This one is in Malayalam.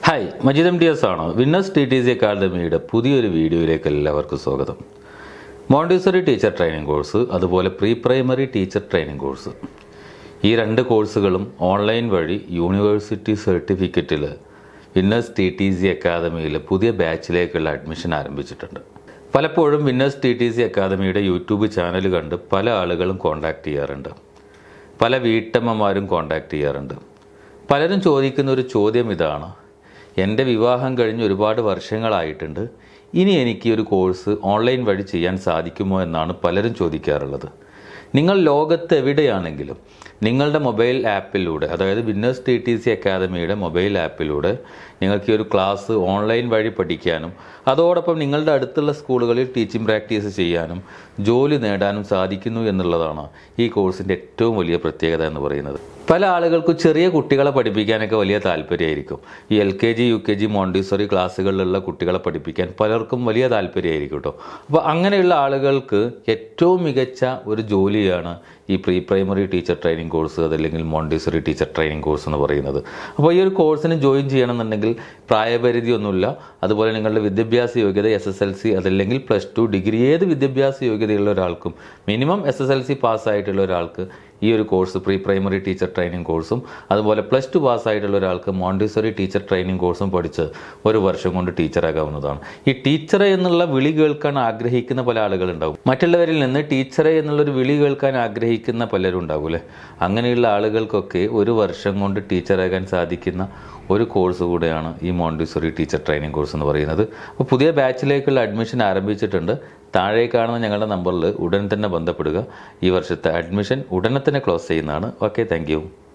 ഹായ് മജീദ് MTS ആണ്. വിന്നേഴ്സ് TTC അക്കാദമിയുടെ പുതിയൊരു വീഡിയോയിലേക്ക് എല്ലാവർക്കും സ്വാഗതം. മോണ്ടിസറി ടീച്ചർ ട്രെയിനിങ് കോഴ്സ്, അതുപോലെ pre primary teacher training course, ഈ രണ്ട് കോഴ്സുകളും ഓൺലൈൻ വഴി യൂണിവേഴ്സിറ്റി സർട്ടിഫിക്കറ്റിൽ വിന്നേഴ്സ് TTC അക്കാദമിയിൽ പുതിയ ബാച്ചിലേക്കുള്ള അഡ്മിഷൻ ആരംഭിച്ചിട്ടുണ്ട്. പലപ്പോഴും വിന്നേഴ്സ് TTC അക്കാദമിയുടെ യൂട്യൂബ് ചാനൽ കണ്ട് പല ആളുകളും കോൺടാക്റ്റ് ചെയ്യാറുണ്ട്, പല വീട്ടമ്മമാരും കോൺടാക്റ്റ് ചെയ്യാറുണ്ട്. പലരും ചോദിക്കുന്ന ഒരു ചോദ്യം ഇതാണ്: എൻ്റെ വിവാഹം കഴിഞ്ഞ് ഒരുപാട് വർഷങ്ങളായിട്ടുണ്ട്, ഇനി എനിക്ക് ഒരു കോഴ്സ് ഓൺലൈൻ വഴി ചെയ്യാൻ സാധിക്കുമോ എന്നാണ് പലരും ചോദിക്കാറുള്ളത്. നിങ്ങൾ ലോകത്ത് എവിടെയാണെങ്കിലും നിങ്ങളുടെ മൊബൈൽ ആപ്പിലൂടെ, അതായത് വിന്നേഴ്സ് TTC അക്കാദമിയുടെ മൊബൈൽ ആപ്പിലൂടെ നിങ്ങൾക്ക് ഈ ഒരു ക്ലാസ് ഓൺലൈൻ വഴി പഠിക്കാനും അതോടൊപ്പം നിങ്ങളുടെ അടുത്തുള്ള സ്കൂളുകളിൽ ടീച്ചിങ് പ്രാക്ടീസ് ചെയ്യാനും ജോലി നേടാനും സാധിക്കുന്നു എന്നുള്ളതാണ് ഈ കോഴ്സിൻ്റെ ഏറ്റവും വലിയ പ്രത്യേകത എന്ന് പറയുന്നത്. പല ആളുകൾക്കും ചെറിയ കുട്ടികളെ പഠിപ്പിക്കാനൊക്കെ വലിയ താല്പര്യമായിരിക്കും. ഈ LKG UKG മോണ്ടിസറി ക്ലാസ്സുകളിലുള്ള കുട്ടികളെ പഠിപ്പിക്കാൻ പലർക്കും വലിയ താല്പര്യമായിരിക്കും കേട്ടോ. അപ്പോൾ അങ്ങനെയുള്ള ആളുകൾക്ക് ഏറ്റവും മികച്ച ഒരു ജോലിയാണ് ഈ pre primary teacher training course, അതല്ലെങ്കിൽ മോണ്ടിസറി ടീച്ചർ ട്രെയിനിങ് കോഴ്സ് എന്ന് പറയുന്നത്. അപ്പോൾ ഈ ഒരു കോഴ്സിന് ജോയിൻ ചെയ്യണമെന്നുണ്ടെങ്കിൽ പ്രായപരിധിയൊന്നുമില്ല. അതുപോലെ നിങ്ങളുടെ വിദ്യാഭ്യാസ യോഗ്യത SSLC അതല്ലെങ്കിൽ +2 ഡിഗ്രി, ഏത് വിദ്യാഭ്യാസ യോഗ്യതയുള്ള ഒരാൾക്കും, മിനിമം SSLC പാസ്സായിട്ടുള്ള ഒരാൾക്ക് ഈ ഒരു course pre primary teacher training കോഴ്സും, അതുപോലെ +2 പാസ്സായിട്ടുള്ള ഒരാൾക്ക് മോണ്ടിസറി ടീച്ചർ ട്രെയിനിങ് കോഴ്സും പഠിച്ച് ഒരു വർഷം കൊണ്ട് ടീച്ചറാകാവുന്നതാണ്. ഈ ടീച്ചറെ എന്നുള്ള വിളി കേൾക്കാൻ ആഗ്രഹിക്കുന്ന പല ആളുകളുണ്ടാവും. മറ്റുള്ളവരിൽ നിന്ന് ടീച്ചറെ എന്നുള്ളൊരു വിളി കേൾക്കാൻ ആഗ്രഹിക്കുന്ന പലരും ഉണ്ടാകൂലേ. അങ്ങനെയുള്ള ആളുകൾക്കൊക്കെ ഒരു വർഷം കൊണ്ട് ടീച്ചറാകാൻ സാധിക്കുന്ന ഒരു കോഴ്സ് കൂടെയാണ് ഈ മോണ്ടിസറി ടീച്ചർ ട്രെയിനിങ് കോഴ്സ് എന്ന് പറയുന്നത്. അപ്പോൾ പുതിയ ബാച്ചിലേക്കുള്ള അഡ്മിഷൻ ആരംഭിച്ചിട്ടുണ്ട്. താഴെ കാണുന്ന ഞങ്ങളുടെ നമ്പറിൽ ഉടൻ തന്നെ ബന്ധപ്പെടുക. ഈ വർഷത്തെ അഡ്മിഷൻ ഉടനെ തന്നെ ക്ലോസ് ചെയ്യുന്നതാണ്. Okay, thank U.